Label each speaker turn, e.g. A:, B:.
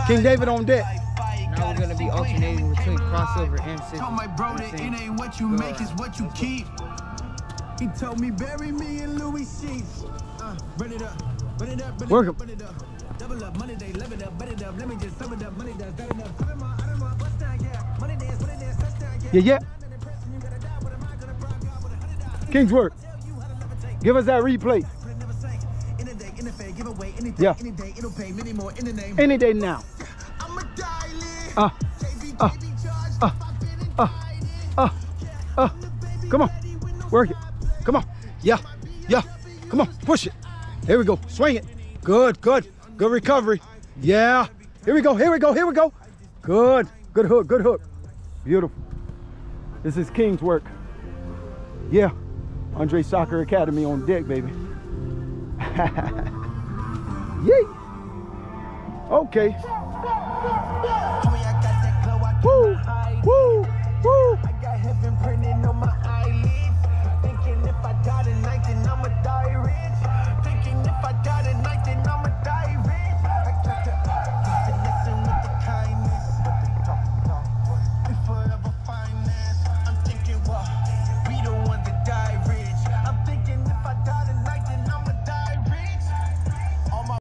A: King David on deck.
B: Now we're gonna be alternating between crossover and scissors.
C: Told my bro that it ain't what you make, it's what you keep. He told me bury me in Louis sheets. Run it up, run it up,
A: Work him.
C: run it up. Double up, money day, live it up, bet it up. Let me just sum it up, money does that enough.
A: Yeah. King's work. Give us that replay. Yeah. Any day now. Come on. Work it. Come on. Yeah. Come on. Push it. Here we go. Swing it. Good. Good recovery. Yeah. Here we go. Good hook. Beautiful. This is King's work. Yeah. Andre Soccer Academy on deck, baby. Yay. Okay. Woo.